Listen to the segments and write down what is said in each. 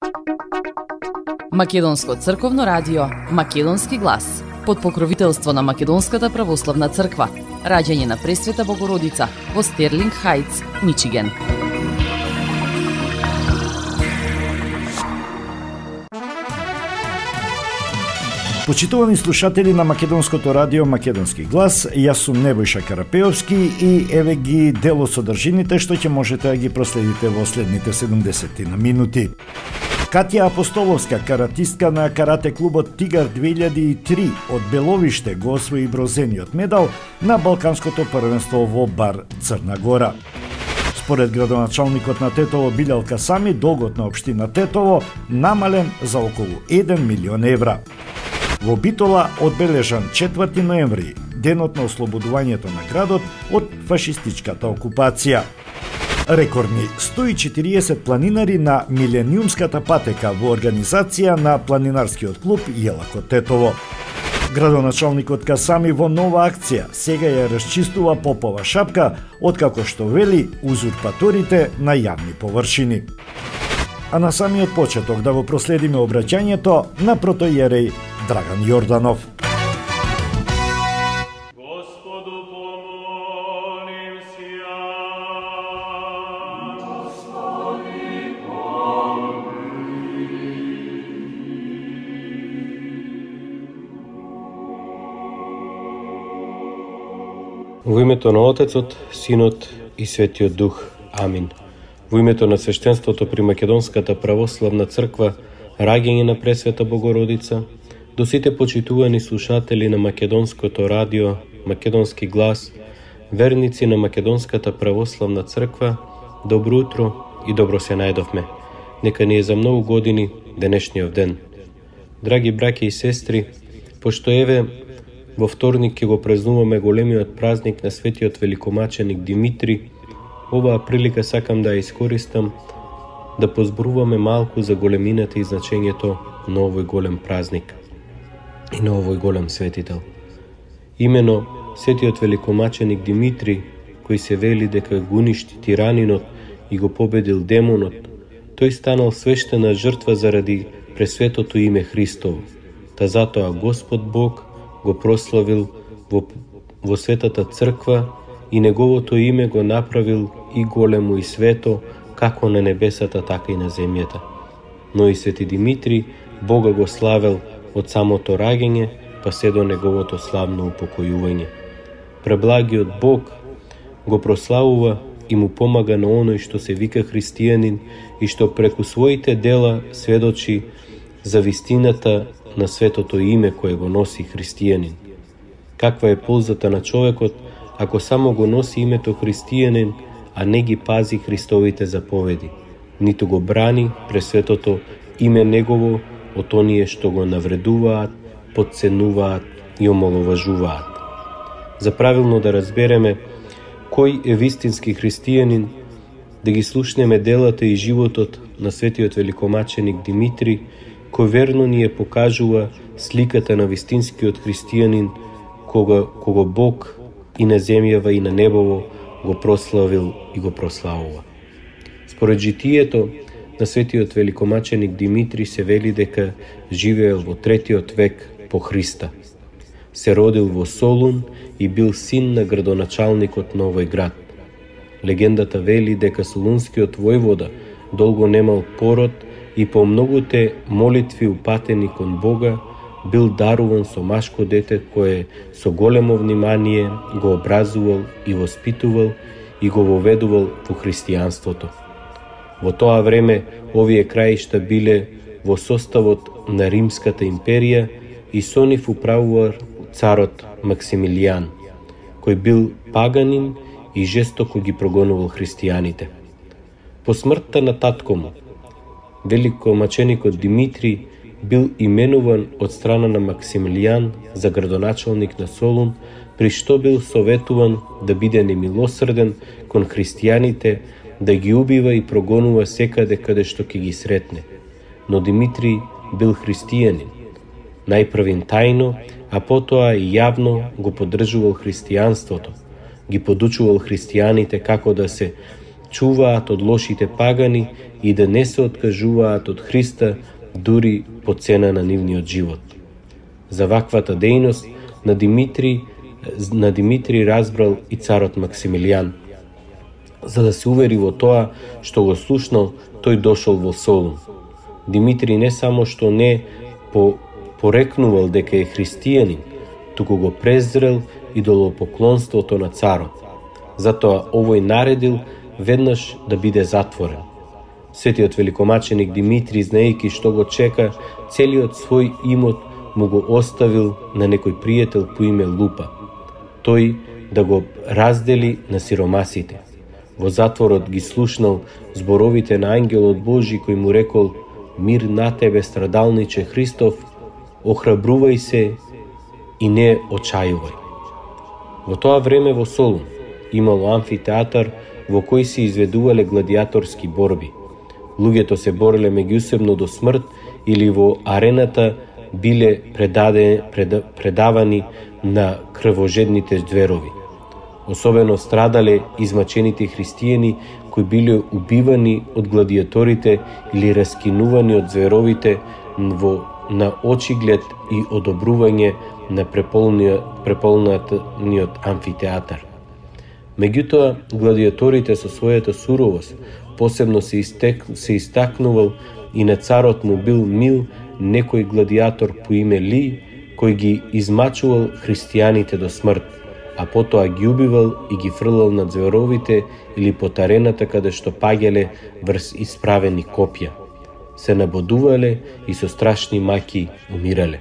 Македонско црковно радио, Македонски глас, под покровителство на Македонската православна црква, раѓање на Пресвета Богородица во Стерлинг Хајтс, Мичиген. Почитувани слушатели на Македонското радио Македонски глас, јас сум Небојша Карапеовски и еве ги дел од содржините што ќе можете да ги проследите во следните 70 минути. Катја Апостоловска, каратистка на карате клубот Тигар 2003 од Беловиште, го освои брозениот медал на Балканското првенство во Бар, Црна Гора. Според градоначалникот на Тетово Билјал Касами, долгот на општина Тетово намален за околу 1 милион евра. Во Битола одбележан 4 ноември, денот на ослободувањето на градот од фашистичката окупација. Рекордни 140 планинари на Милениумската патека во организација на планинарскиот клуб Јелако Тетово. Градоначалникот Касами во нова акција сега ја расчистува Попова шапка, откако што вели узурпаторите на јавни површини. А на самиот почеток да го проследиме обраќањето на протоиерей Драган Јорданов. Во името на Отецот, Синот и Светиот Дух. Амин. Во името на свештенството при Македонската православна црква, раѓање на Пресвета Богородица, до сите почитувани слушатели на Македонското радио, Македонски глас, верници на Македонската православна црква, добро утро и добро се најдовме. Нека ни е за многу години денешниот ден. Драги браќи и сестри, пошто еве во вторник ќе го празнуваме големиот празник на светиот великомаченик Димитри, оваа прилика сакам да ја искористам да позборуваме малку за големината и значењето на овој голем празник и на овој голем светител. Имено светиот великомаченик Димитри, кој се вели дека го уништи тиранинот и го победил демонот, тој станал свештена жртва заради пресветото име Христово. Та затоа Господ Бог го прославил во светата црква и неговото име го направил и големо и свето, како на небесата, така и на земјата. Но и свети Димитри Бога го славел од самото раѓање, па се до неговото славно упокојување. Преблагиот Бог го прославува и му помага на оној што се вика христијанин и што преку своите дела сведочи за вистината на светото име кое го носи христијанин. Каква е ползата на човекот ако само го носи името христијанин, а не ги пази Христовите заповеди, ниту го брани пресветото име негово од оние што го навредуваат, потценуваат и омаловажуваат. За правилно да разбереме кој е вистински христијанин, да ги слушнеме делата и животот на светиот великомаченик Димитри, кој верно ни ја покажува сликата на вистинскиот христијанин, кого Бог и на земјава и на небово го прославил и го прославува. Според житието на светиот великомаченик Димитри се вели дека живеел во 3 век по Христа. Се родил во Солун и бил син на градоначалникот на овој град. Легендата вели дека солунскиот војвода долго немал пород и по многуте молитви упатени кон Бога бил даруван со машко дете кое со големо внимание го образувал и воспитувал и го воведувал во христијанството. Во тоа време овие краишта биле во составот на Римската империја и со нив управувал царот Максимилијан, кој бил паганин и жестоко ги прогонувал христијаните. По смртта на татко му, великомаченикот Димитри бил именуван од страна на Максимилијан за градоначалник на Солун, при што бил советуван да биде немилосрден кон христијаните, да ги убива и прогонува секаде каде што ќе ги сретне. Но Димитри бил христијанин. Најпрвин тајно, а потоа и јавно го поддржувал христијанството, ги подучувал христијаните како да се чуваат од лошите пагани и да не се откажуваат од Христа дури по цена на нивниот живот. За ваквата дејност на Димитри разбрал и царот Максимилијан. За да се увери во тоа што го слушнал, тој дошол во Солун. Димитри не само што не порекнувал дека е христијанин, туку го презрел идолопоклонството на царот. Затоа овој наредил веднаш да биде затворен. Светиот великомаченик Димитри, знаејќи што го чека, целиот свој имот му го оставил на некој пријател по име Лупа. Тој да го раздели на сиромасите. Во затворот ги слушнал зборовите на ангелот Божи кој му рекол: мир на тебе, страдалниче Христов, охрабрувај се и не очајувај. Во тоа време во Солун имало амфитеатар во кој се изведувале гладиаторски борби. Луѓето се бореле меѓусебно до смрт или во арената биле предавани на крвожедните зверови. Особено страдале измачените христијани кои биле убивани од гладиаторите или раскинувани од зверовите на очиглед и одобрување на преполнатиот амфитеатар. Меѓутоа, гладиаторите со својата суровост посебно се истакнувал и на царот му бил мил некој гладиатор по име Ли, кој ги измачувал христијаните до смрт, а потоа ги убивал и ги фрлал над зверовите или под арената каде што паѓале врз исправени копја. Се набодувале и со страшни маки умирале.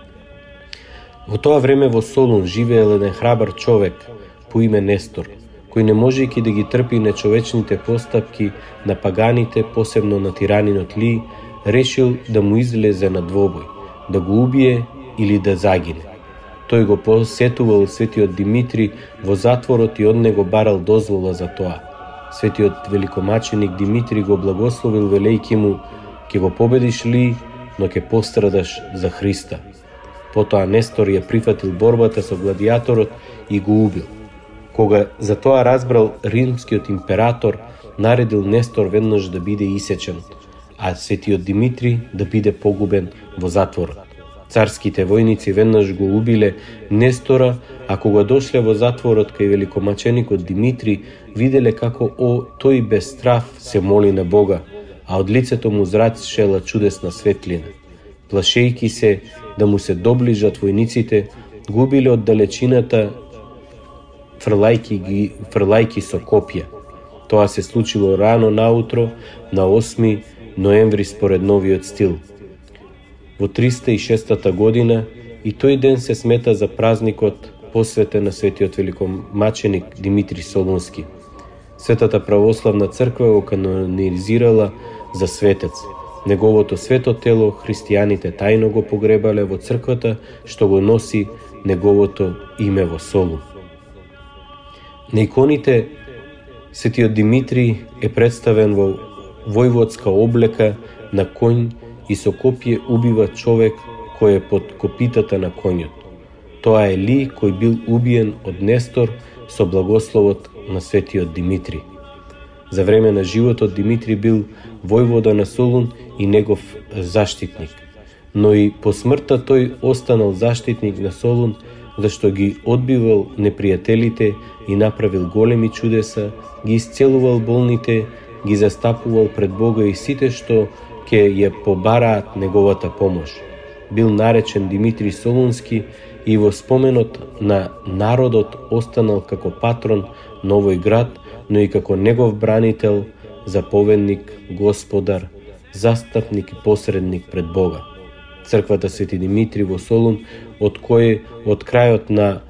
Во тоа време во Солун живеел еден храбар човек по име Нестор, кој не можејќи да ги трпи нечовечните постапки на паганите, посебно на тиранинот Ли, решил да му излезе на двобој, да го убие или да загине. Тој го посетувал светиот Димитри во затворот и од него барал дозвола за тоа. Светиот великомаченик Димитри го благословил велејќи му: ќе го победиш Ли, но ќе пострадаш за Христа. Потоа Нестор ја прифатил борбата со гладиаторот и го убил. Кога за тоа разбрал римскиот император, наредил Нестор веднаш да биде исечен, а светиот Димитри да биде погубен во затворот. Царските војници веднаш го убиле Нестора, а кога дошле во затворот кај великомаченикот Димитри, виделе како тој без страв се моли на Бога, а од лицето му зрачела чудесна светлина. Плашејќи се да му се доближат војниците, губиле од далечината, фрлајки со копја. Тоа се случило рано наутро на 8 ноември според новиот стил. Во 306 година и тој ден се смета за празникот посветен на светиот великомаченик Димитри Солунски. Светата православна црква го канонизирала за светец. Неговото свето тело христијаните тајно го погребале во црквата што го носи неговото име во Солун. На иконите светиот Димитри е представен во војводска облека на конј и со копје убива човек кој е под копитата на конјот. Тоа е Ли кој бил убиен од Нестор со благословот на светиот Димитри. За време на животот Димитри бил војвода на Солун и негов заштитник, но и по смртта тој останал заштитник на Солун, зашто ги одбивал непријателите и направил големи чудеса, ги исцелувал болните, ги застапувал пред Бога и сите што ќе ја побараат неговата помош. Бил наречен Димитри Солунски и во споменот на народот останал како патрон на овој град, но и како негов бранител, заповедник, господар, застапник и посредник пред Бога. Црквата Свети Димитри во Солун, од крајот на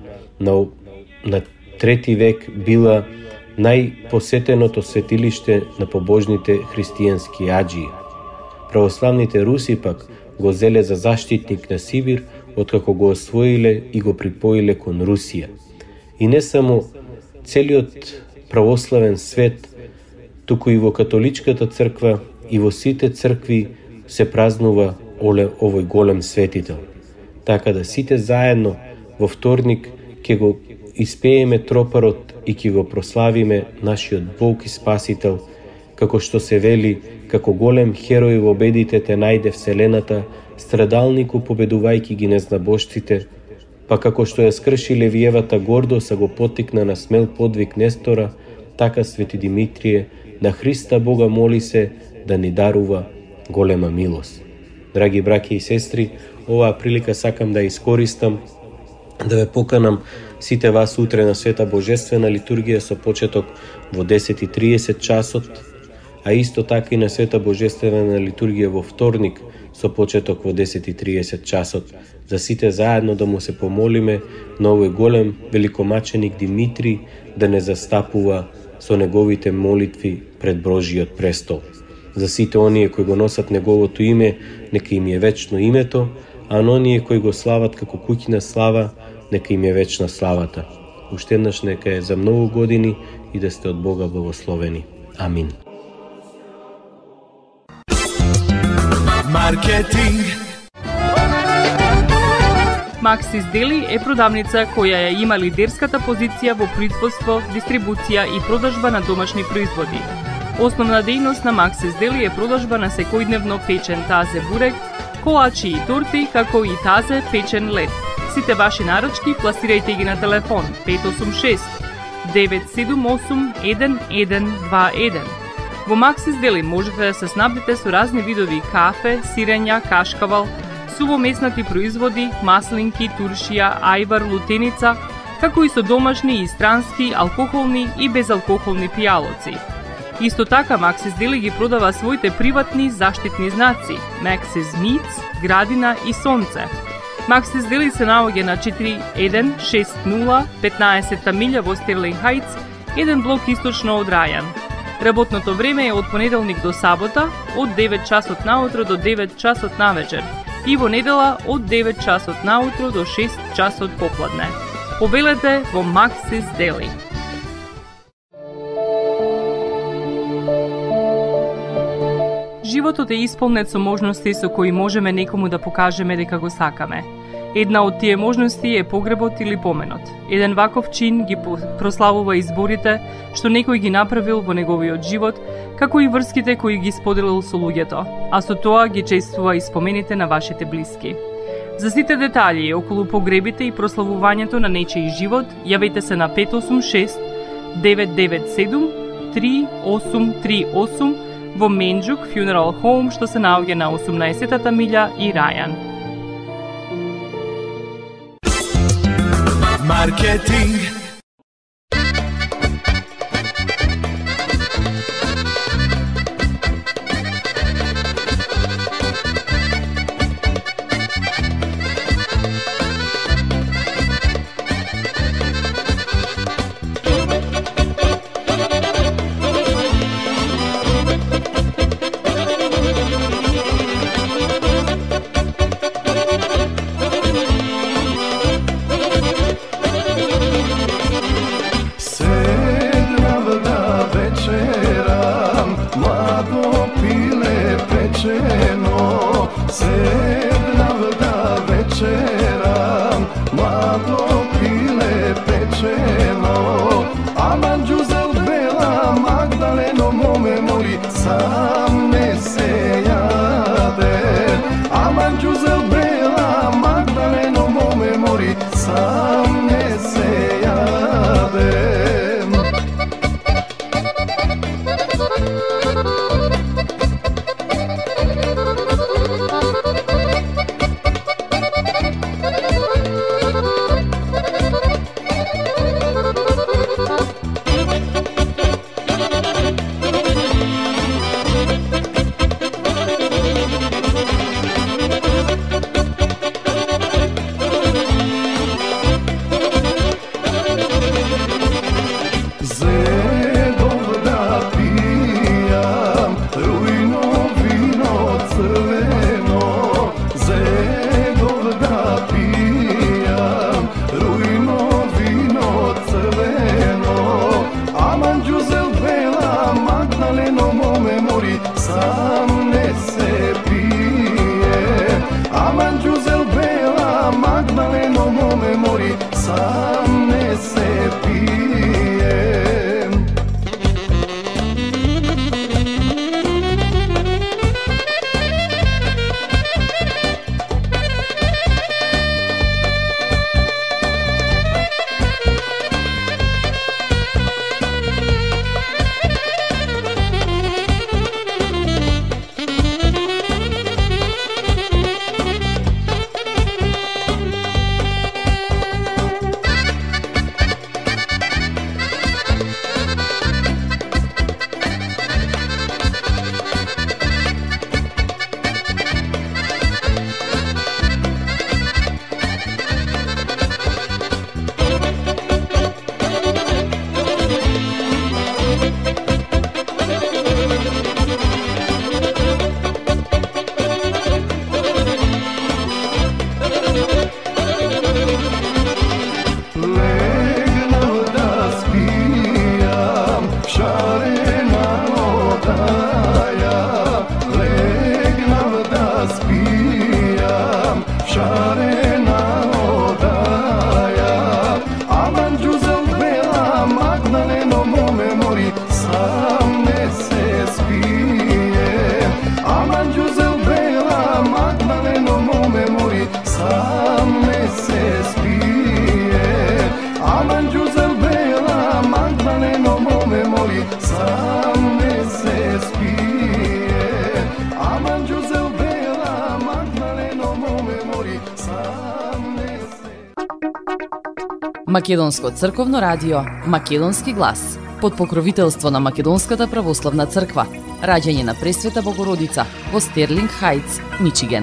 3 век била најпосетеното светилиште на побожните христијански аџии. Православните руси пак го зеле за заштитник на Сибир, откако го освоиле и го припоиле кон Русија. И не само целиот православен свет, туку и во католичката црква и во сите цркви се празнува овој голем светител. Така да сите заедно во вторник ќе го испееме тропарот и ќе го прославиме нашиот Бог и Спасител, како што се вели, како голем херој во бедите те најде вселената, страдалнику победувајќи ги незнабожците, па како што ја скрши левиевата гордост, а го поттикна на смел подвиг Нестора, така Свети Димитрие на Христа Бога моли се да ни дарува голема милост. Драги браќи и сестри, оваа прилика сакам да искористам да ве поканам сите вас утре на Света Божествена литургија со почеток во 10:30 часот, а исто така и на Света Божествена литургија во вторник со почеток во 10:30 часот, за сите заедно да му се помолиме на овој голем великомаченик Димитрий да не застапува со неговите молитви пред Божиот престол. За сите оние кои го носат неговото име, нека им е вечно името, а на оние кои го слават како куќна слава, нека им е вечна славата. Уште еднаш нека е за многу години и да сте од Бога благословени. Амин. Маркетинг. Максис Дели е продавница која ја има лидерската позиција во производство, дистрибуција и продажба на домашни производи. Основна дејност на Максис Дели е продажба на секојдневно печен тазе бурек, колачи и торти, како и тазе печен лед. Сите ваши наручки пласирајте ги на телефон 586 978 1121. Во Максис Дели можете да се снабдите со разни видови кафе, сирења, кашкавал, сувомеснати производи, маслинки, туршија, ајвар, лутеница, како и со домашни и странски, алкохолни и безалкохолни пијалоци. Исто така Максис Дели ги продава своите приватни заштитни знаци Максис Meats, Градина и Сонце. Максис Дели се наоѓа на 4160 15-та милја во Стерлинг Хајтс, еден блок источно од Рајан. Работното време е од понеделник до сабота, од 9 часот наутро до 9 часот навечер и во недела од 9 часот наутро до 6 часот попладне. Повелете во Максис Дели. Животот е исполнет со можности со кои можеме некому да покажеме дека го сакаме. Една од тие можности е погребот или поменот. Еден ваков чин ги прославува изборите што некој ги направил во неговиот живот, како и врските кои ги споделил со луѓето, а со тоа ги чествува и спомените на вашите блиски. За сите детали околу погребите и прославувањето на нечиј живот, јавете се на 586 997 3838 во Менџук Funeral Home, што се наоѓа на 18-та милја и Рајан. Маркетинг. Македонско црковно радио, Македонски глас, под покровителство на Македонската православна црква, раѓање на Пресвета Богородица во Стерлинг Хајтс, Мичиген.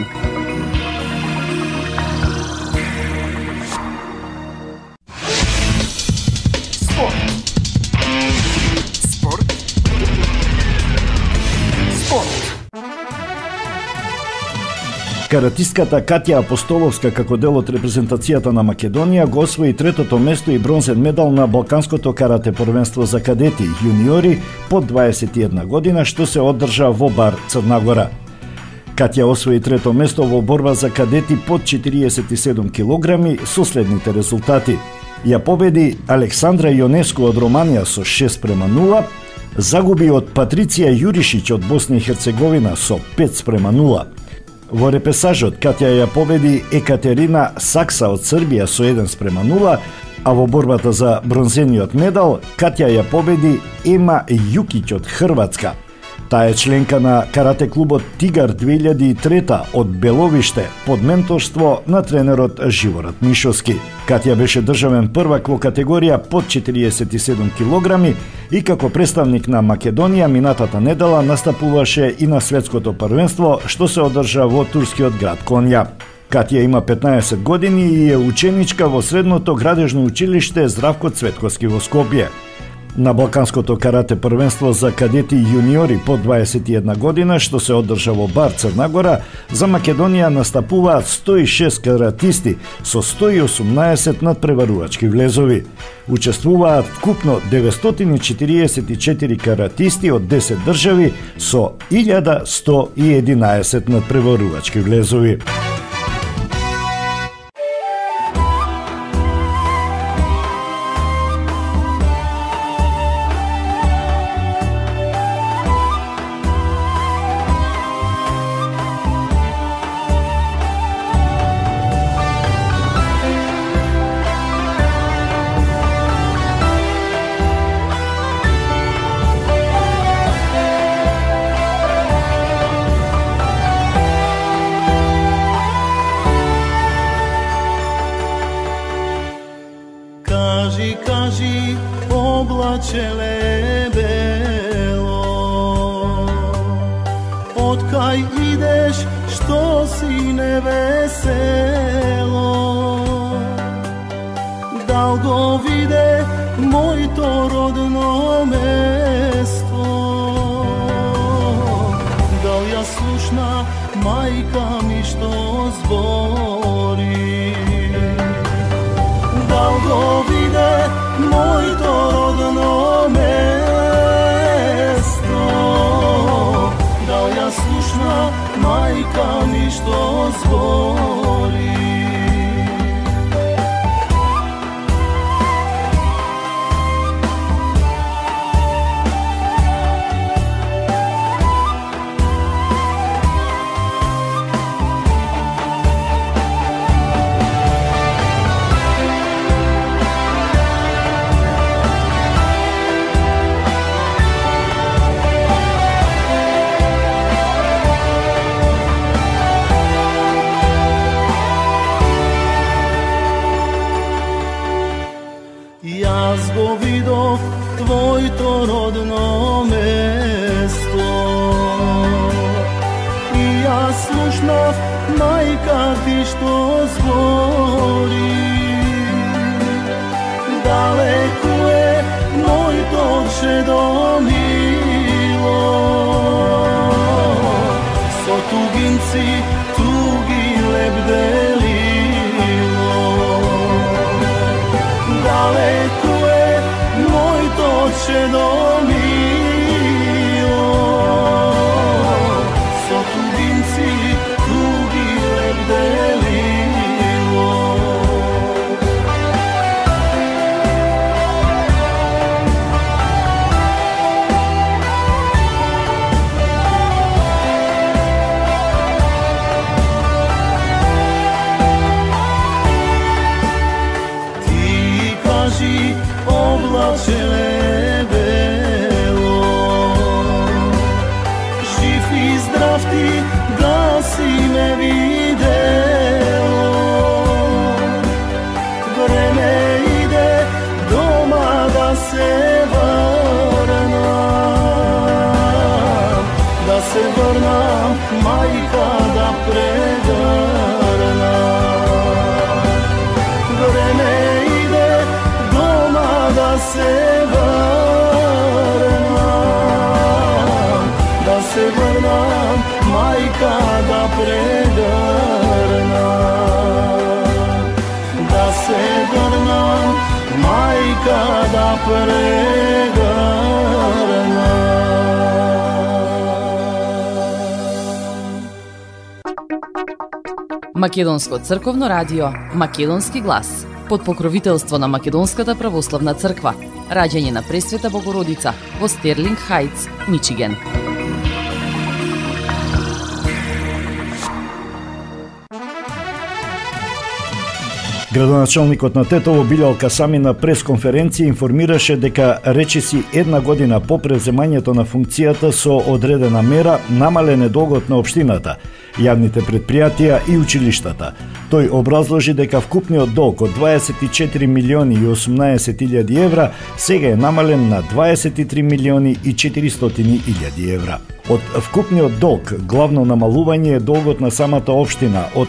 Каратистката Катја Апостоловска како дел од репрезентацијата на Македонија го освои третото место и бронзен медал на Балканското карате првенство за кадети јуниори под 21 година што се одржа во Бар, Црна Гора. Катја освои трето место во борба за кадети под 47 килограми со следните резултати. Ја победи Александра Јонеску од Романија со 6:0, загуби од Патриција Јуришиќ од Босна и Херцеговина со 5:0. Во репесажот Катја ја победи Екатерина Сакса од Србија со 1:0, а во борбата за бронзениот медал Катја ја победи Ема Јукиќ од Хрватска. Таа е членка на карате клубот Тигар 2003 од Беловиште под менторство на тренерот Живорад Мишовски. Катја беше државен првак во категорија под 47 килограми и како представник на Македонија минатата недела настапуваше и на светското првенство што се одржа во турскиот град Конја. Катја има 15 години и е ученичка во средното градежно училиште Здравко Цветковски во Скопје. На Балканското карате првенство за кадети јуниори под 21 година што се одржа во Бар, Црна Гора, за Македонија настапуваат 106 каратисти со 118 надпреварувачки влезови. Учествуваат вкупно 944 каратисти од 10 држави со 1111 надпреварувачки влезови. Кажи, облачеле бело, од кај идеш, што си невесело? Дал го виде моето родно место, дал ја слушна мајка ми што збори, дал го виде моето родно место, дал ја слушна мајка ми што збори. Јас го видов твоето родно место и јас слушнав мајка ти што збори. Далеку е моето чедо мило, со тугинци туги лебделило. Далеку е моето чедо мило, со тугинци туги лебделило. Ти кажи, облачеле бело, majka da pregarna. Vreme ide, doma da se vrnam, da se vrnam, majka da pregarna. Da se vrnam, majka da pregarna. Македонско црковно радио, Македонски глас, под покровителство на Македонската православна црква, раѓање на Пресвета Богородица во Стерлинг Хајтс, Мичиген. Градоначалникот на Тетово Билјал Касами на пресконференција информираше дека речиси една година по преземањето на функцијата со одредена мера намален е долгот на општината, јавните предпријатија и училиштата. Тој образложи дека вкупниот долг од 24 милиони и 18 илјади евра сега е намален на 23 милиони и 400 илјади евра. Од вкупниот долг, главно намалување е долгот на самата општина од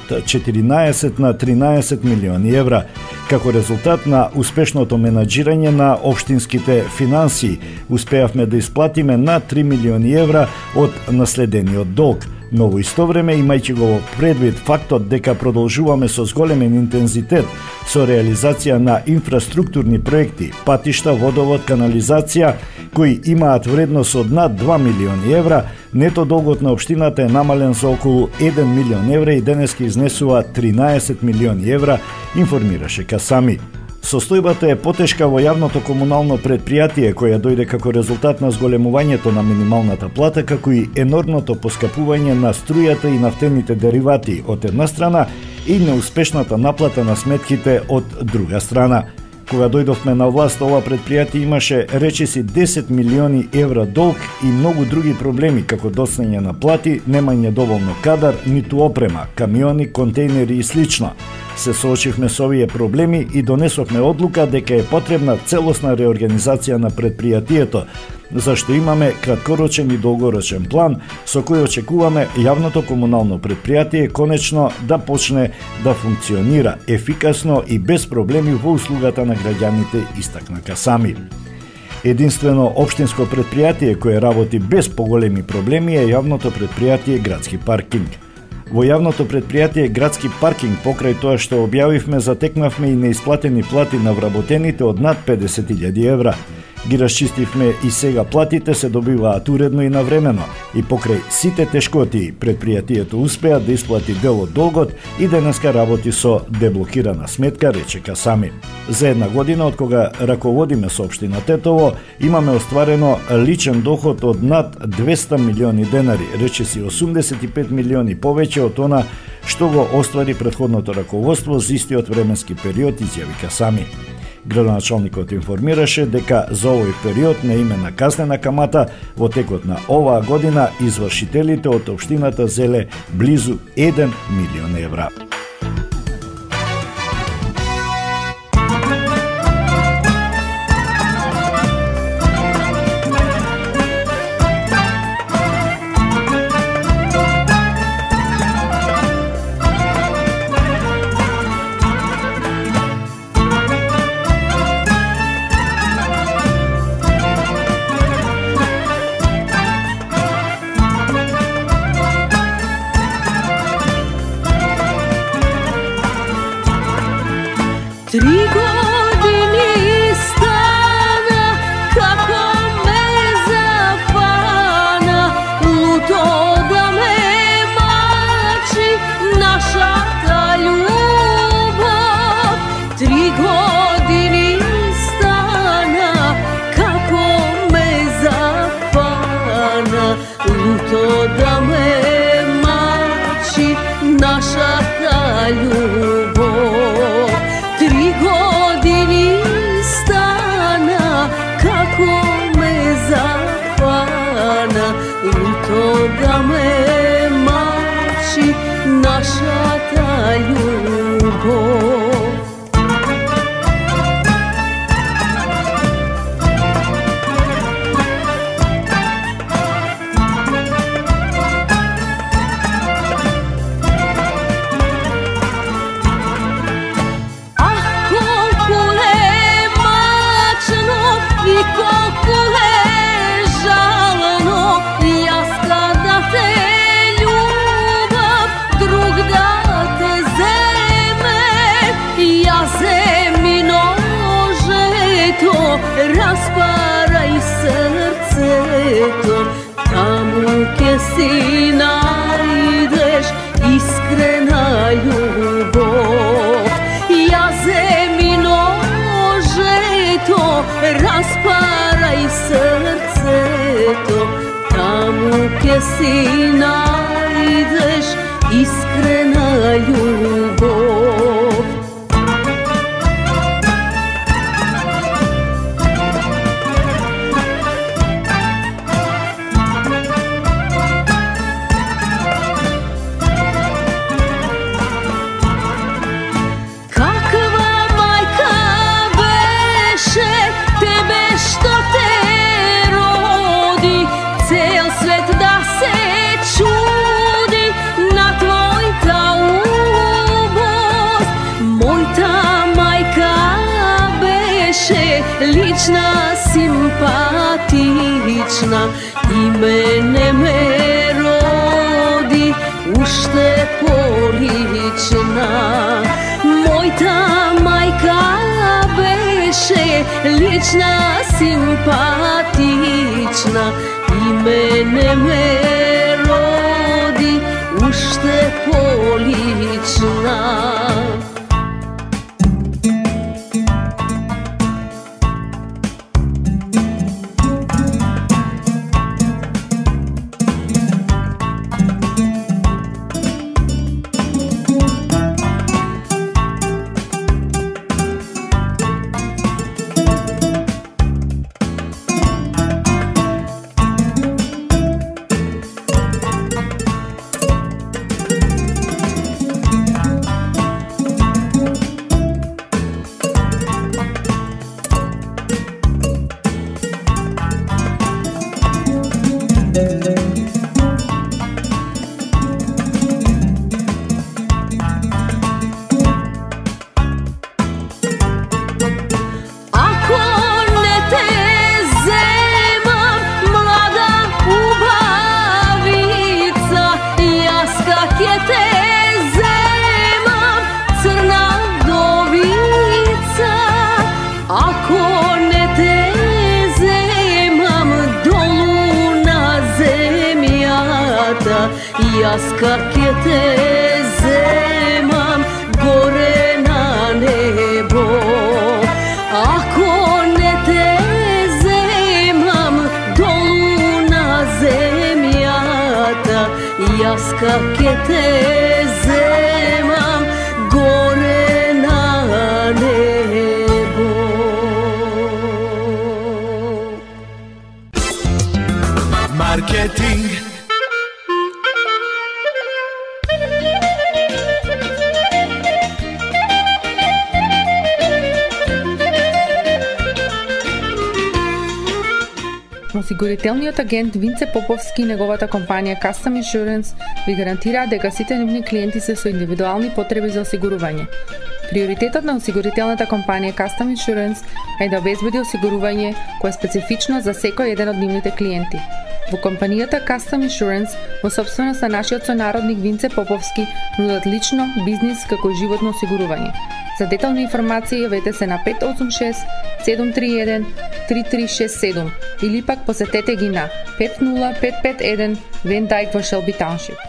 14 на 13 милиони евра, како резултат на успешното менаџирање на општинските финансии. Успеавме да исплатиме на 3 милиони евра од наследениот долг. Но во исто време, имајќи го во предвид фактот дека продолжуваме со зголемен интензитет со реализација на инфраструктурни проекти, патишта, водовод, канализација, кои имаат вредност од над 2 милиони евра, нето долгот на општината е намален за околу 1 милион евра и денеска изнесува 13 милиони евра, информираше Касами. Состојбата е потешка во јавното комунално предпријатие, која дојде како резултат на зголемувањето на минималната плата, како и енормното поскапување на струјата и нафтените деривати од една страна и неуспешната наплата на сметките од друга страна. Кога дојдовме на власт, ова предпријатие имаше речиси 10 милиони евра долг и многу други проблеми, како доцнење на плати, немање доволно кадар, ниту опрема, камиони, контейнери и слично. Се соочивме со овие проблеми и донесовме одлука дека е потребна целосна реорганизација на предпријатието, зашто имаме краткорочен и долгорочен план со кој очекуваме јавното комунално предпријатие конечно да почне да функционира ефикасно и без проблеми во услугата на граѓаните, истакна Касами. Единствено општинско предпријатие кое работи без поголеми проблеми е јавното предпријатие Градски паркинг. Во јавното предпријатие Градски паркинг, покрај тоа што објавивме, затекнавме и неисплатени плати на вработените од над 50.000 евра. Ги расчистивме и сега платите се добиваат уредно и навремено. И покрај сите тешкоти, предпријатието успеа да исплати дел од долгот и денеска работи со деблокирана сметка, рече Касами. За една година од кога раководиме со општина Тетово, имаме остварено личен доход од над 200 милиони денари, речиси 85 милиони повеќе од она што го оствари претходното раководство за истиот временски период, изјави Касами. Градоначалникот информираше дека за овој период на име на казнена камата во текот на оваа година извршителите од општината зеле близу 1 милион евра. rasparaј срцето, таму ќе си најдеш искрена љубов. Ја земи ножето, распарај срцето, таму ќе си најдеш искрена љубов. Лична, симпатична и мене ме роди уште полична. Мојта мајка беше лична, симпатична и мене ме роди уште полична. Јас ќе те земам горе на небо. Ако не те земам долу на земјата, јас ќе те земам горе на небо. Маркетинг. Осигурителниот агент Винце Поповски и неговата компанија Custom Insurance ви гарантираат дека сите нивни клиенти се со индивидуални потреби за осигурување. Приоритетот на осигурителната компанија Custom Insurance е да обезбеди осигурување кое е специфично за секој еден од нивните клиенти. Во компанијата Custom Insurance, во собственост на нашиот сонародник Винце Поповски, нудат лично, бизнис како и животно осигурување. За детални информации јавете се на 586 731 3367 или пак посетете ги на 50551 Вен Дайк во Шелби Тауншип.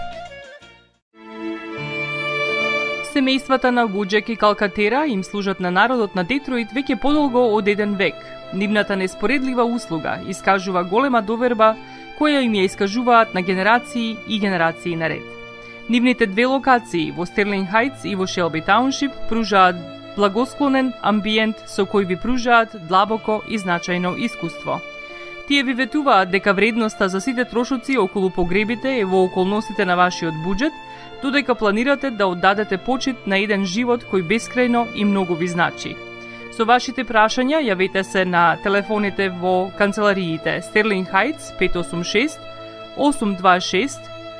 Семејствата на Вуџек и Калкатера им служат на народот на Детройт веќе подолго од еден век. Нивната неспоредлива услуга искажува голема доверба која им ја искажуваат на генерации и генерации наред. Нивните две локации во Стерлинг Хајтс и во Шелби Тауншип пружаат благосклонен амбиент со кој ви пружаат длабоко и значајно искуство. Тие ви ветуваат дека вредноста за сите трошоци околу погребите е во околностите на вашиот буџет, додека планирате да оддадете почит на еден живот кој бескрајно и многу ви значи. Со вашите прашања јавете се на телефоните во канцелариите Стерлинг Хајтс 586 826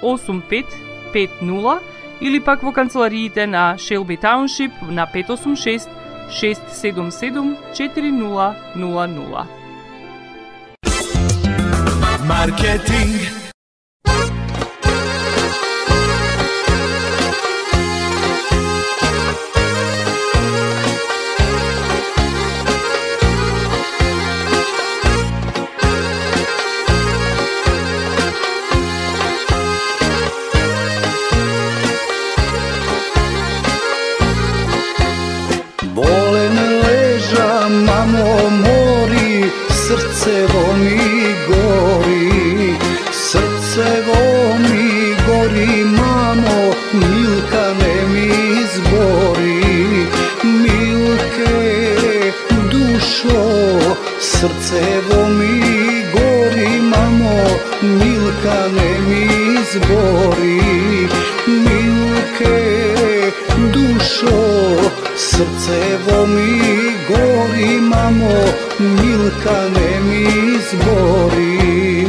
8550 или пак во канцелариите на Шелби Тауншип на 586 677 4000. Маркетинг. srcevo mi gori, srcevo mi gori, mamo, Milka ne mi zbori. Milke, dušo, srcevo mi gori, mamo, Milka ne mi zbori. Milke, dušo, srcevo mi gori, mamo, Milka ne mi zbori.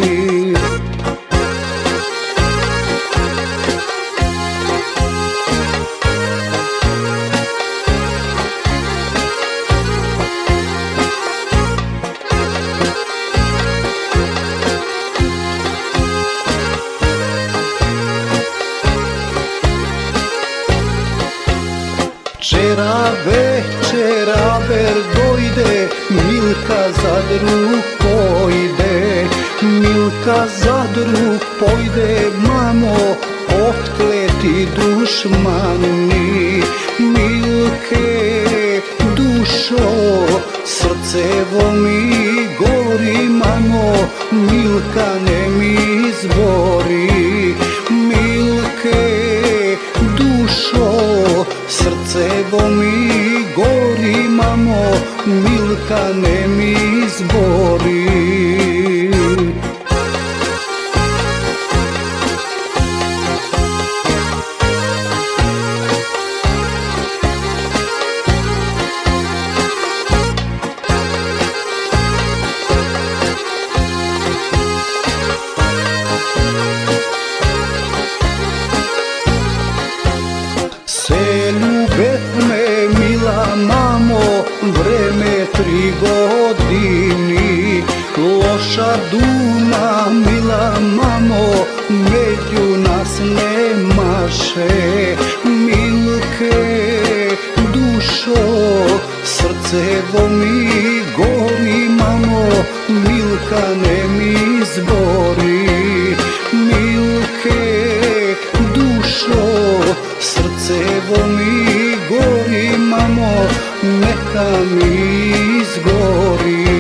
Večera ver dojde, Milka za drug pojde, Milka za drug pojde, mamo, okleti dušmani. Milke, dušo, srcevo mi gori, mamo, Milka ne mi zbori. Milke, dušo, srcevo mi gori, mamo, Milka ne mi zbori. Vreme 3 godini, loša duma, mila mamo, među nas nemaše. Milke, dušo, srcevo mi gori, mamo, Milka ne mi zbori. Milke, dušo, srcevo mi gori, mamo, neka mi izgori.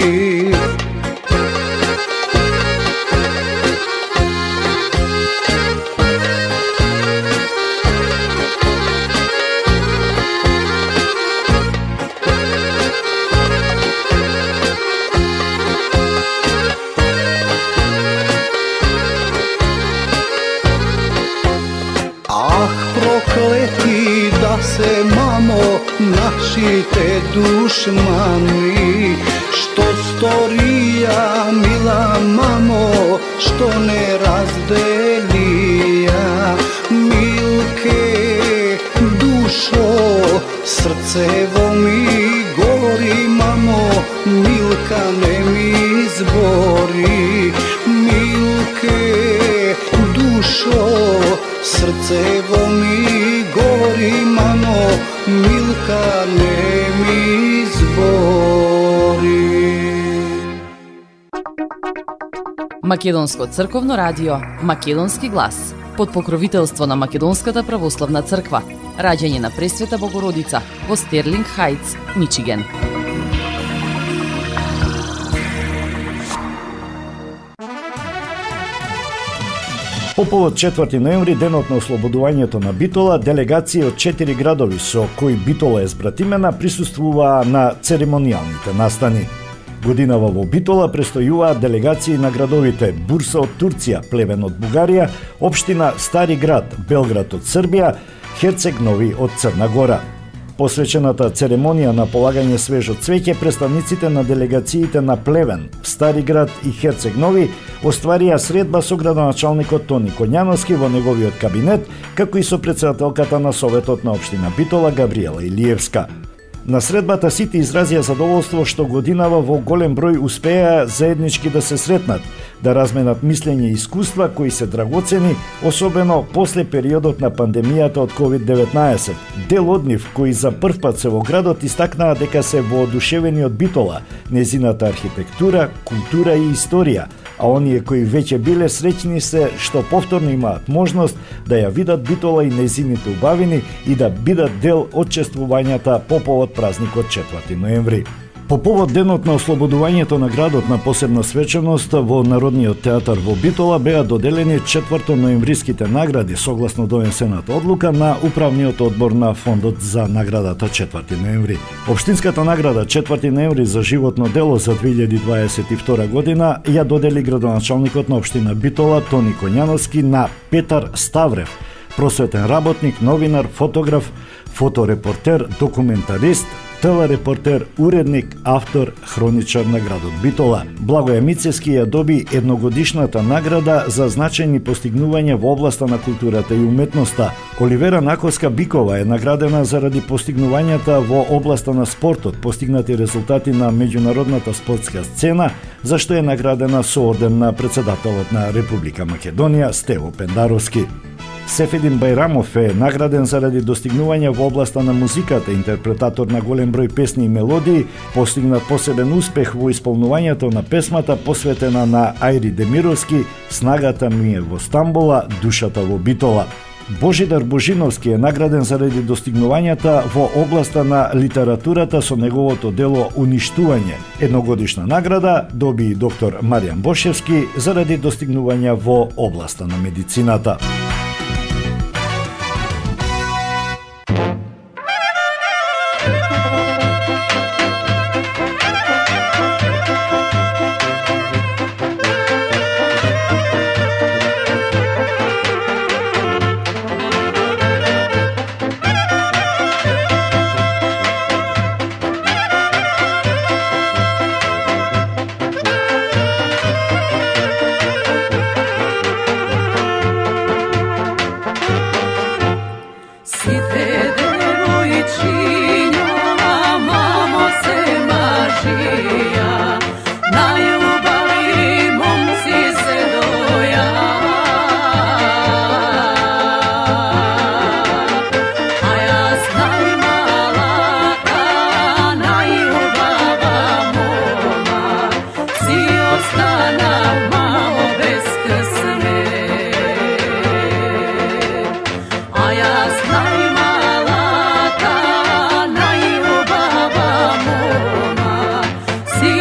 Prokleti da se, mamo, našite dušmani, što storija, mila mamo, što ne razdelija. Milke, dušo, srcevo mi gori, mamo, Milka ne mi zbori. Milke, dušo, srcevo mi gori, mamo, Milka ne mi zbori. Македонско црковно радио, Македонски глас, под покровителство на Македонската православна црква, раѓање на Пресвета Богородица во Стерлинг Хајтс, Мичиген. По повод 4 ноември, денот на ослободувањето на Битола, делегации од 4 градови со кои Битола е збратимена присуствуваа на церемонијалните настани. Годинава во Битола престојуваат делегации на градовите Бурса од Турција, Плевен од Бугарија, општина Стари град, Белград од Србија, Херцег Нови од Црна Гора. Посвечената церемонија на полагање свежо цвеќе, представниците на делегациите на Плевен, Стари град и Херцег Нови остварија средба со градоначалникот Тони Коњановски во неговиот кабинет, како и со претседателката на Советот на општина Битола Габриела Илиевска. На средбата сите изразија задоволство што годинава во голем број успеа заеднички да се сретнат, да разменат мислење и искуства кои се драгоцени, особено после периодот на пандемијата од COVID-19. Дел од нив, кои за прв пат се во градот, истакнаа дека се воодушевени од Битола, незината архитектура, култура и историја, а оние кои веќе биле среќни се што повторно имаат можност да ја видат Битола и незините убавини и да бидат дел од чествувањата по повод празникот 4 ноември. По повод денот на ослободувањето на градот на посебна свеченост во Народниот театар во Битола беа доделени 4 ноемвриските награди согласно донесената одлука на Управниот одбор на Фондот за наградата 4 ноември. Општинската награда 4 ноември за животно дело за 2022 година ја додели градоначалникот на општина Битола Тони Коњановски на Петар Ставрев, просветен работник, новинар, фотограф, фоторепортер, документарист, телерепортер, уредник, автор, хроничар на градот Битола. Благоје Мицевски ја доби едногодишната награда за значајни постигнувања во областа на културата и уметноста. Оливера Наковска Бикова е наградена заради постигнувањата во областа на спортот, постигнати резултати на меѓународната спортска сцена, за што е наградена со орден на председателот на Република Македонија Стево Пендаровски. Сефедин Бајрамов е награден заради достигнување во областа на музиката, интерпретатор на голем број песни и мелодии, постигнат посебен успех во исполнувањето на песмата посветена на Ајри Демировски "Снагата ми е во Стамбула, душата во Битола". Божидар Божиновски е награден заради достигнувањата во областа на литературата со неговото дело Уништување. Едногодишна награда доби и доктор Маријан Бошевски заради достигнувања во областа на медицината. Si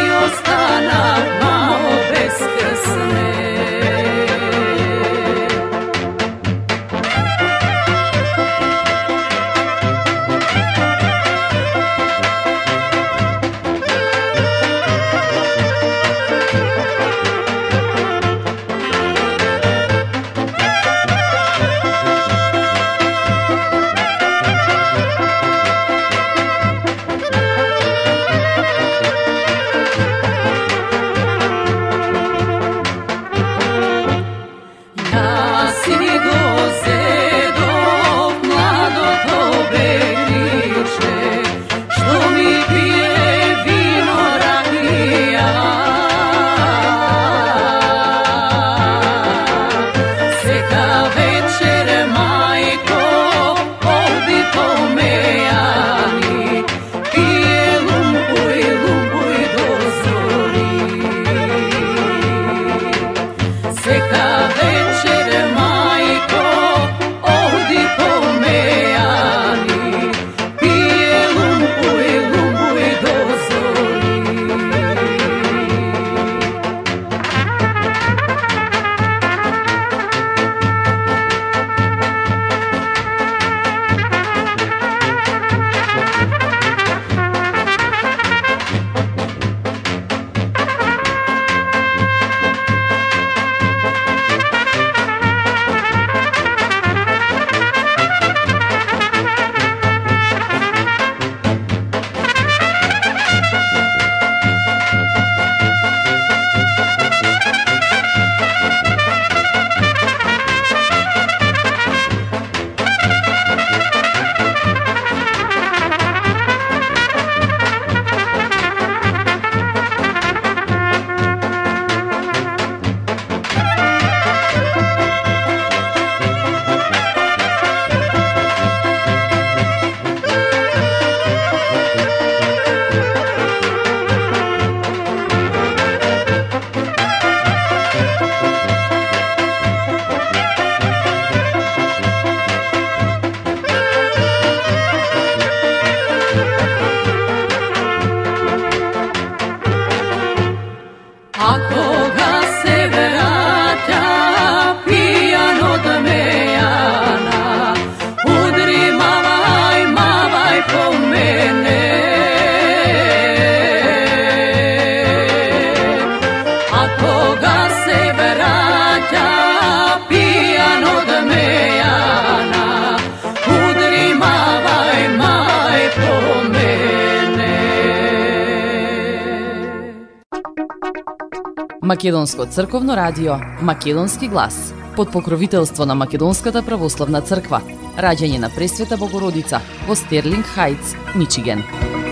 Македонско црковно радио Македонски глас. Под покровителство на Македонската православна црква. Раѓање на Пресвета Богородица во Стерлинг Хајтс, Мичиген.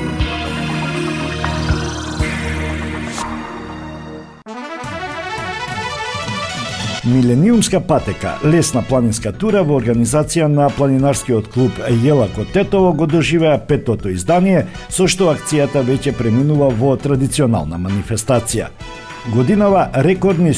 Милениумска патека, лесна планинска тура во организација на планинарскиот клуб Јелак од Тетово го доживеа петото издание, со што акцијата веќе преминува во традиционална манифестација. Годинава рекордни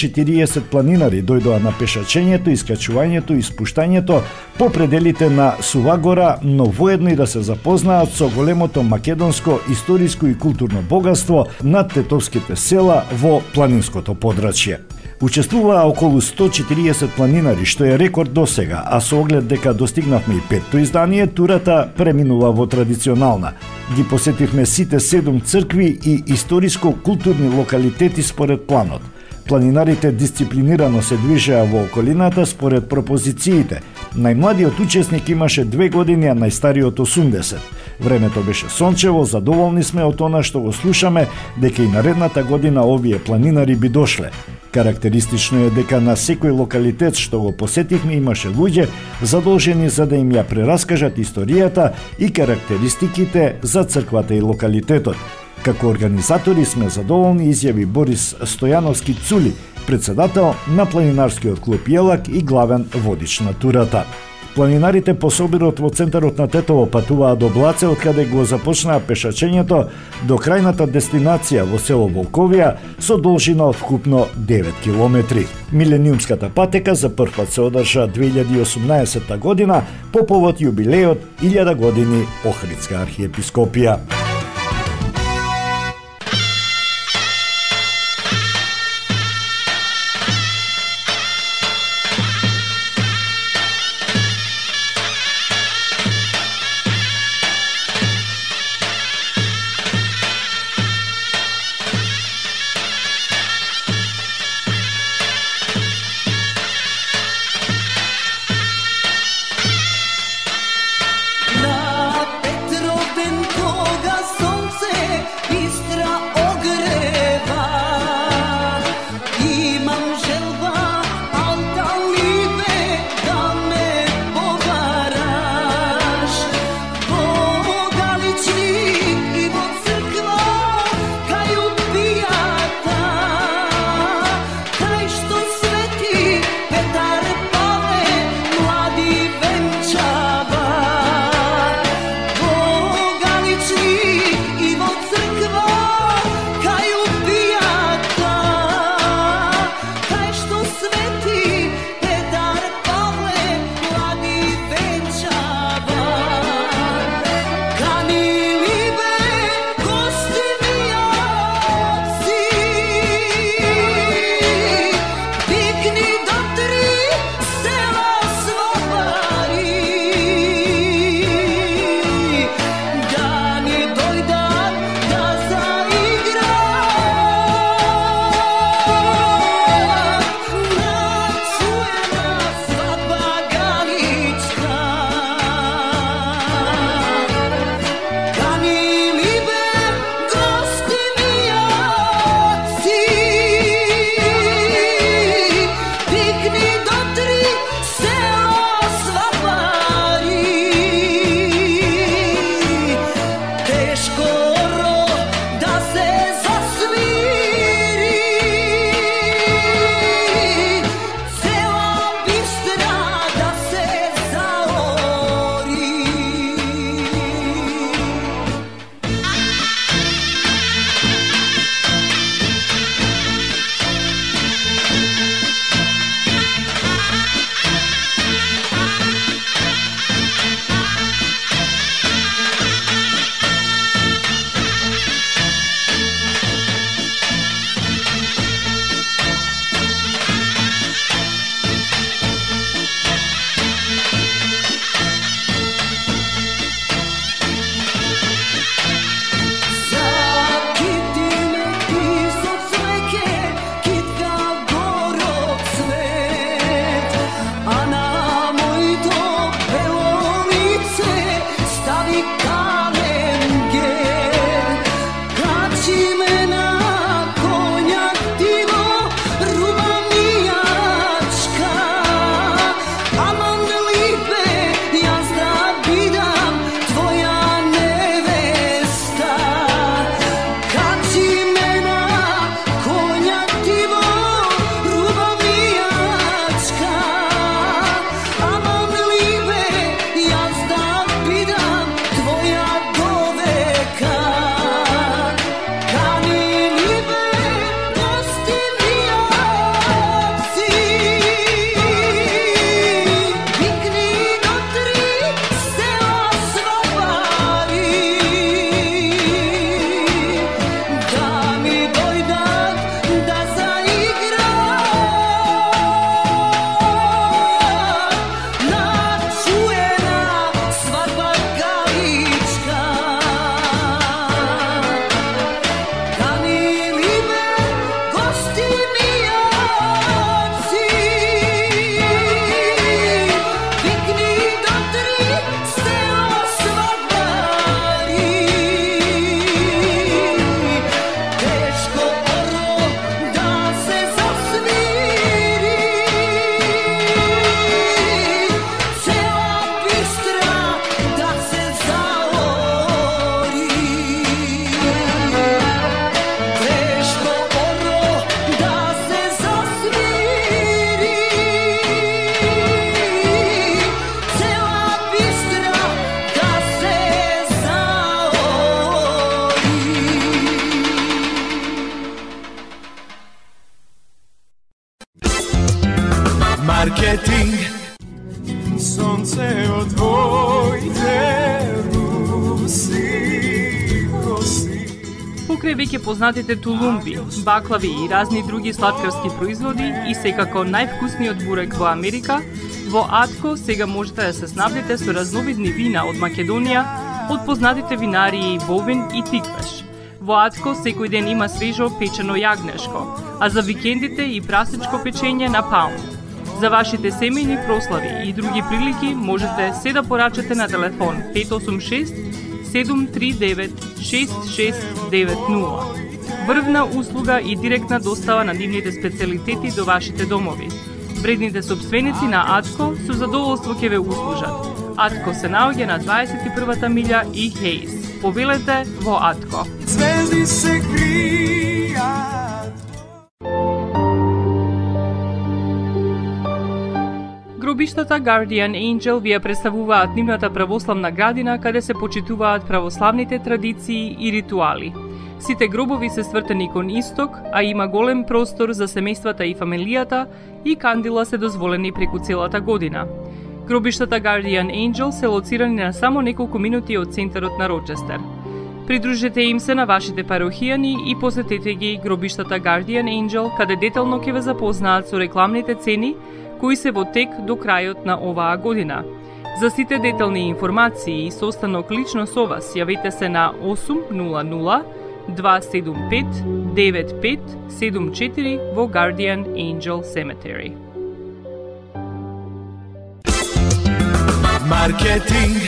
140 планинари дојдоа на пешачењето, искачувањето и спуштањето по пределите на Сувагора, но воедно и да се запознаат со големото македонско историско и културно богатство на тетовските села во планинското подрачје. Учествуваа околу 140 планинари, што е рекорд досега, а со оглед дека достигнавме и петто издание, турата преминува во традиционална. Ги посетивме сите 7 цркви и историско-културни локалитети според планот. Планинарите дисциплинирано се движеа во околината според пропозициите. Најмладиот учесник имаше 2 години, а најстариот 80. Времето беше сончево, задоволни сме од она што го слушаме, дека и наредната година овие планинари би дошле. Карактеристично е дека на секој локалитет што го посетивме имаше луѓе задолжени за да им ја прераскажат историјата и карактеристиките за црквата и локалитетот. Како организатори сме задоволни, изјави Борис Стојановски Цули, председател на планинарскиот клуб Јелак и главен водич на турата. Планинарите по собирот во центарот на Тетово патуваа до Блаце, од каде го започнаа пешачењето до крајната дестинација во село Волковија со должина од вкупно 9 километри. Милениумската патека за прв пат се одржа 2018 година по повод јубилејот 1000 години Охридска архиепископија. Toga Тука е веќе познатите тулумби, баклави и разни други сладкарски производи и секако највкусниот бурек во Америка. Во Атко сега можете да се снабдите со разновидни вина од Македонија, од познатите винарии Бовин и Тиквеш. Во Атко секој ден има свежо печено јагнешко, а за викендите и прасечко печење на паун. За вашите семејни прослави и други прилики можете се да порачате на телефон 586 739 6690. Врвна услуга и директна достава на нивните специјалитети до вашите домови. Вредните собственици на Атко со задоволство ќе ве услужат. Атко се наоѓа на 21-та милја и Хейс. Повелете во Атко. Звезди се кријат. Гробиштата Guardian Angel ви ја представуваат нивната православна градина каде се почитуваат православните традиции и ритуали. Сите гробови се свртени кон исток, а има голем простор за семејствата и фамилијата и кандила се дозволени преку целата година. Гробиштата Guardian Angel се лоцирани на само неколку минути од центарот на Рочестер. Придружете им се на вашите парохијани и посетете ги гробиштата Guardian Angel, каде детално ќе ве запознаат со рекламните цени кои се во тек до крајот на оваа година. За сите детални информации и состанок лично со вас, јавете се на 800 275 9574 во Guardian Angel Cemetery. Маркетинг.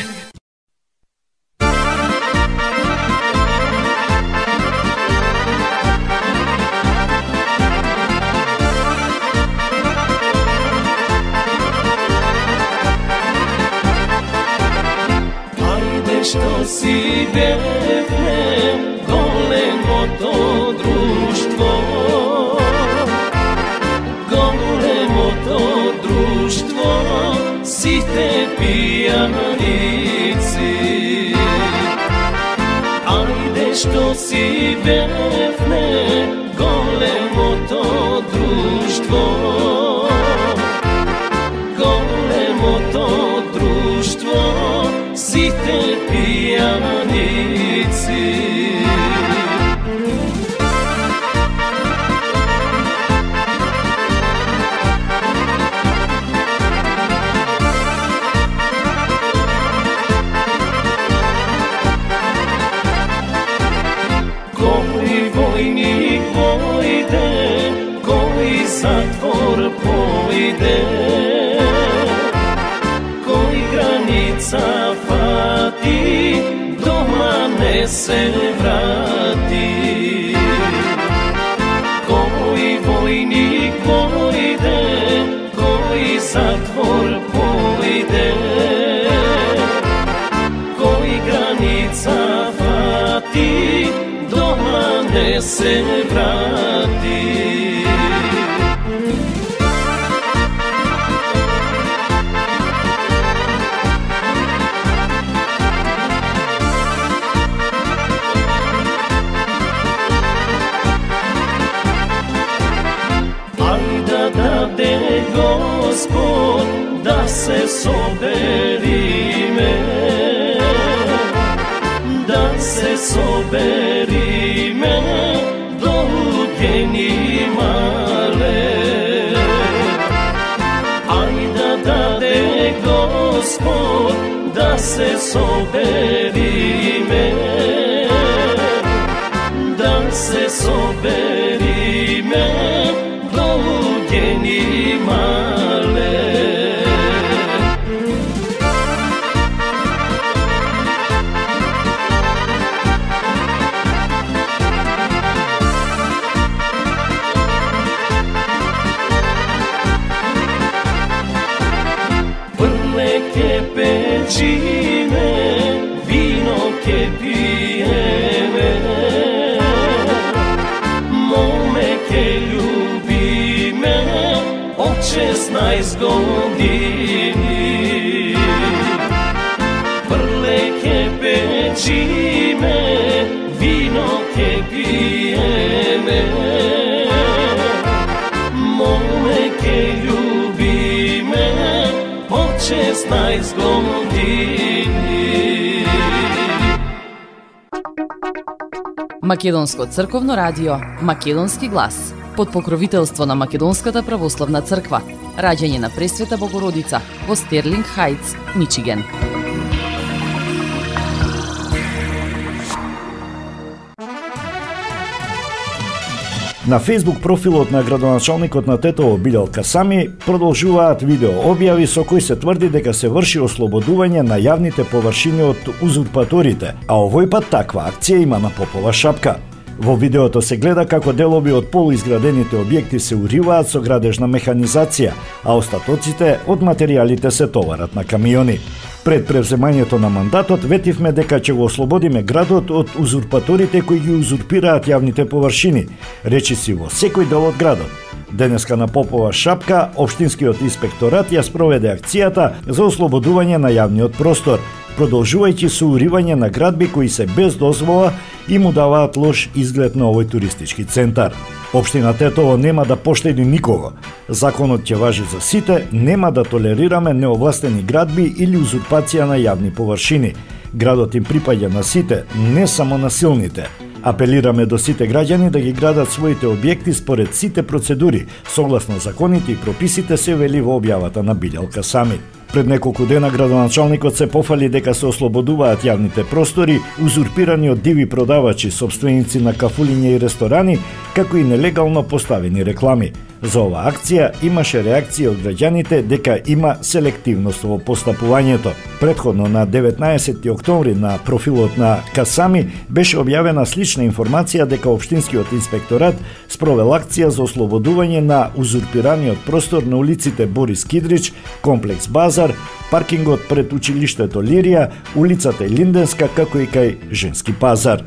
Ајде што си бевне големото друштво, големото друштво, сите пијаници. Ајде што си бевне големото друштво, големото друштво, сите пијаници. Затвор појде, кој граница фати, дома не се врати. Кој војник појде, кој затвор појде, кој граница фати, дома не се врати. Господ, да се собериме, да се собериме, до луѓени мале. Ајде даде Господ, да се собериме, да се собериме, до луѓени мале. Ке печиме, вино ке пиеме, моме ке љубиме од 16 години. Фрле ке печиме, вино ке пиеме, моме ке љубиме 16 години. Македонско црковно радио Македонски глас. Под покровителство на Македонската православна црква. Раѓање на Пресвета Богородица во Стерлинг Хајтс, Мичиген. На Facebook профилот на градоначалникот на Тетово Билјал Касами продолжуваат видео објави со кои се тврди дека се врши ослободување на јавните површини од узурпаторите, а овој пат таква акција има на Попова шапка. Во видеото се гледа како делови од полуизградените објекти се уриваат со градежна механизација, а остатоците од материјалите се товарат на камиони. Пред превземањето на мандатот ветивме дека ќе го ослободиме градот од узурпаторите кои ги узурпираат јавните површини, речиси во секој дел од градот. Денеска на Попова шапка, Општинскиот инспекторат ја спроведе акцијата за ослободување на јавниот простор, продолжувајќи со уривање на градби кои се без дозвола и му даваат лош изглед на овој туристички центар. Општина Тетово нема да поштеди никого. Законот ќе важи за сите, нема да толерираме неовластени градби или узурпација на јавни површини. Градот им припаѓа на сите, не само на силните. Апелираме до сите граѓани да ги градат своите објекти според сите процедури, согласно законите и прописите се вели во објавата на Билјал Касами. Пред неколку дена градоначалникот се пофали дека се ослободуваат јавните простори, узурпирани од диви продавачи, сопственици на кафулиња и ресторани, како и нелегално поставени реклами. За оваа акција имаше реакција од граѓаните дека има селективност во постапувањето. Претходно на 19 октомври на профилот на Касами беше објавена слична информација дека Општинскиот инспекторат спровел акција за ослободување на узурпираниот простор на улиците Борис Кидрич, комплекс Базар, паркингот пред училиштето Лирија, улицата Линденска, како и кај Женски пазар.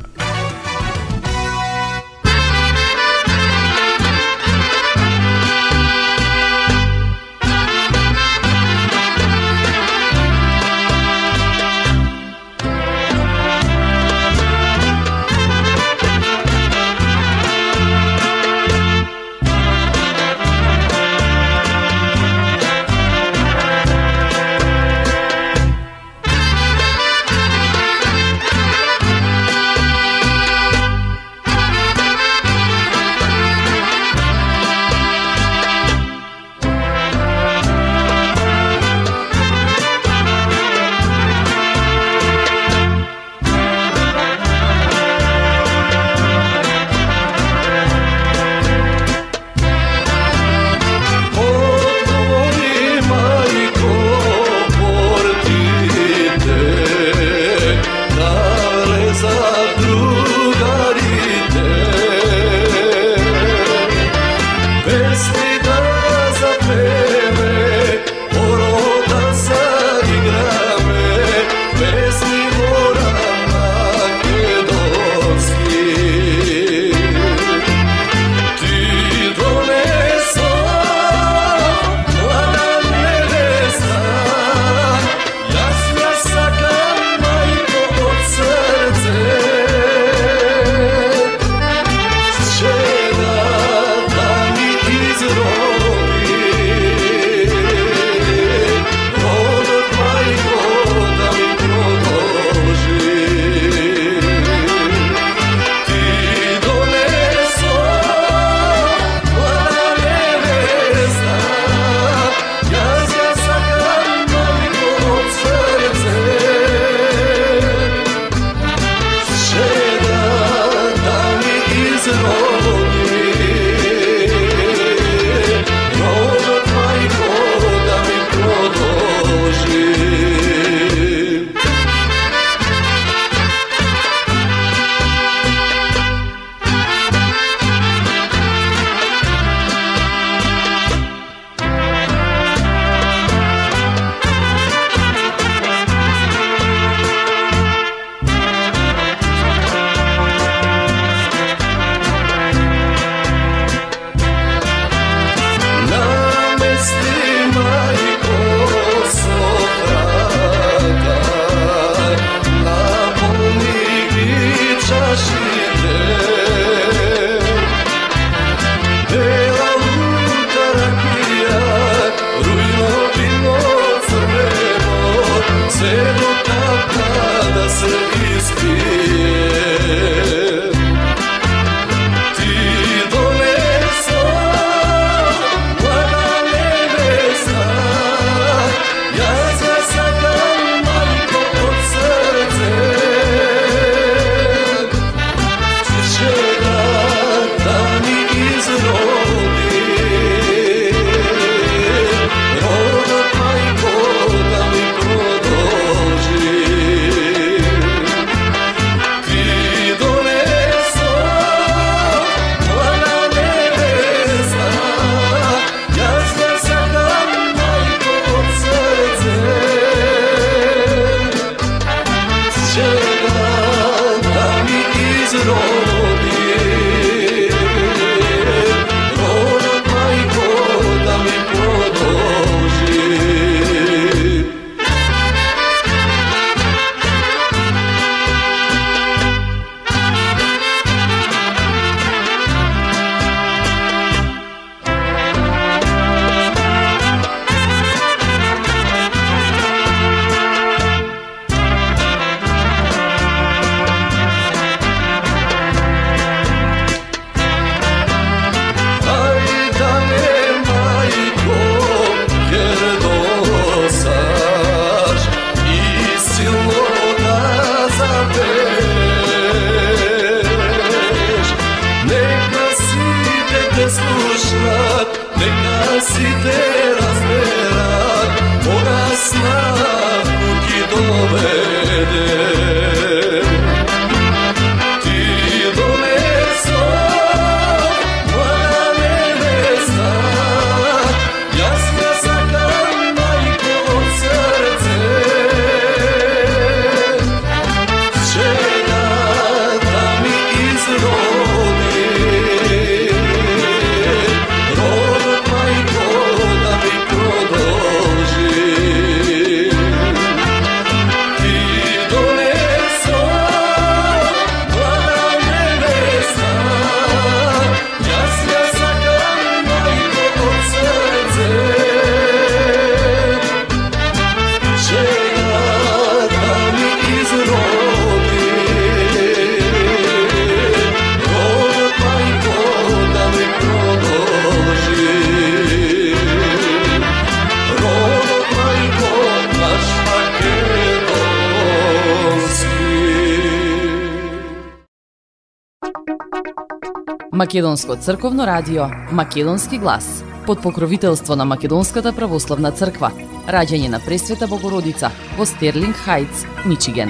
Македонско црковно радио, Македонски глас, под покровителство на Македонската православна црква, раѓање на Пресвета Богородица во Стерлинг Хајтс, Мичиген.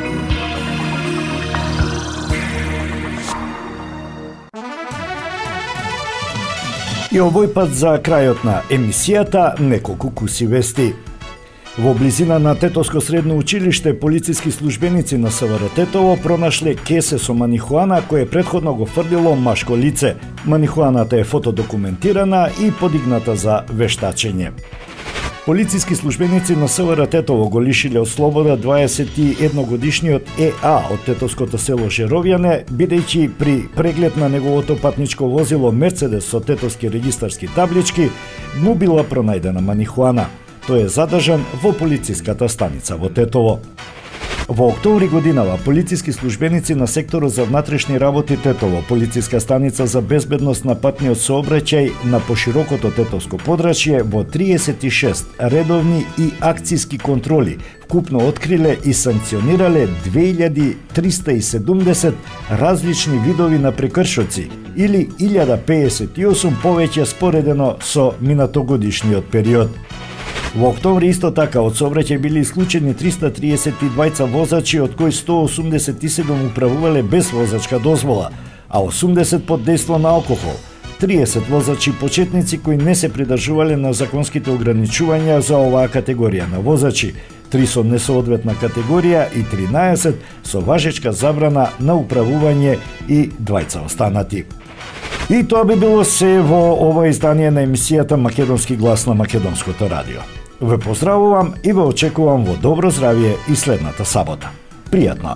И овој пат за крајот на емисијата неколку куси вести. Во близина на Тетовско средно училиште полициски службеници на СВР Тетово пронашле кесе со манихуана кое претходно го фрлило машко лице. Манихуаната е фотодокументирана и подигната за вештачење. Полициски службеници на СВР Тетово го лишиле од слобода 21-годишниот ЕА од тетовското село Жеровјане, бидејќи при преглед на неговото патничко возило Мерцедес со тетовски регистарски таблички му била пронајдена манихуана. Тој е задржан во полициската станица во Тетово. Во октомври годинава полициски службеници на секторот за внатрешни работи Тетово, полициска станица за безбедност на патниот сообраќај на поширокото тетовско подрачје во 36 редовни и акцијски контроли вкупно откриле и санкционирале 2370 различни видови на прекршоци или 1058 повеќе споредено со минатогодишниот период. Во октомври исто така од сообраќај били исклучени 332 возачи, од кои 187 управувале без возачка дозвола, а 80 под дејство на алкохол. 30 возачи почетници кои не се придржувале на законските ограничувања за оваа категорија на возачи, 3 со несоодветна категорија и 13 со важечка забрана на управување и 2 останати. И тоа би било се во ова издание на емисијата Македонски глас на Македонското радио. Ве поздравувам и ве очекувам во добро здравје и следната сабота. Пријатно!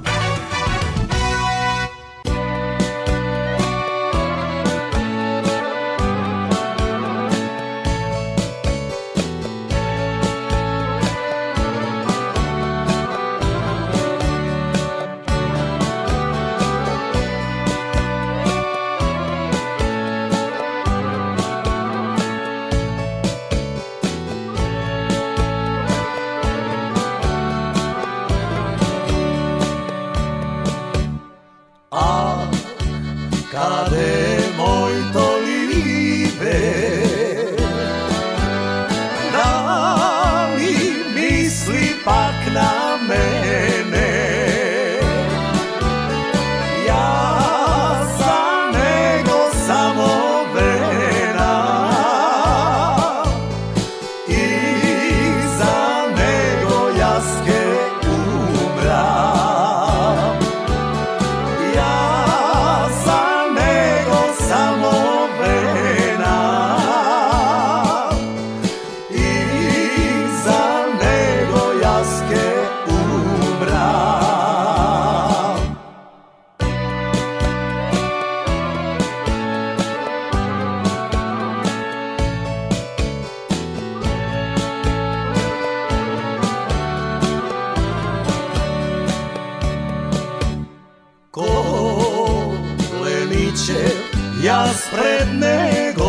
Јас пред него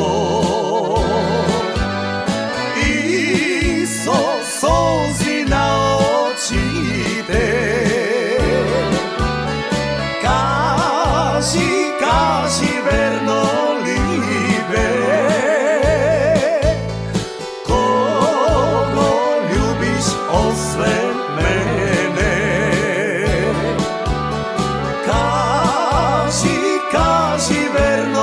и со солзи на очите кажи, кажи верно ли бе кого љубиш освен мене кажи, кажи верно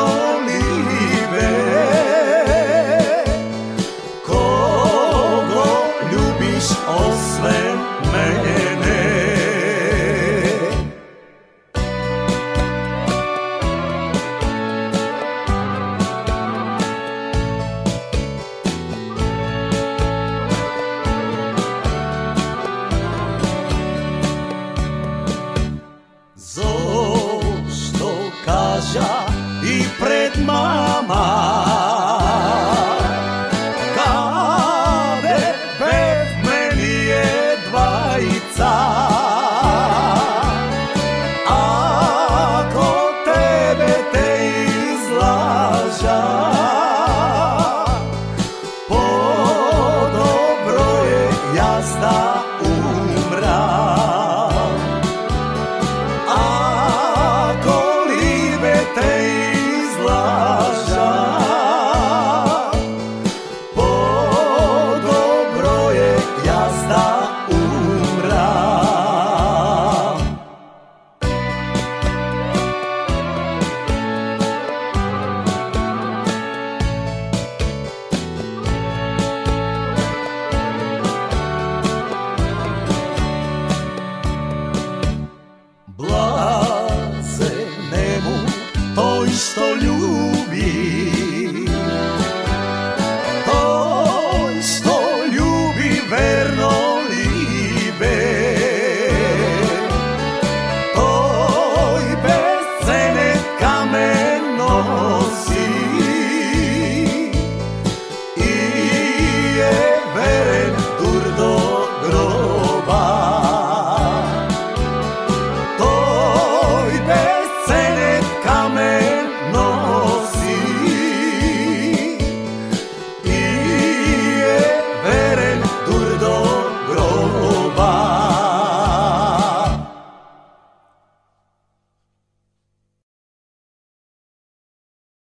освен мене. Зошто кажа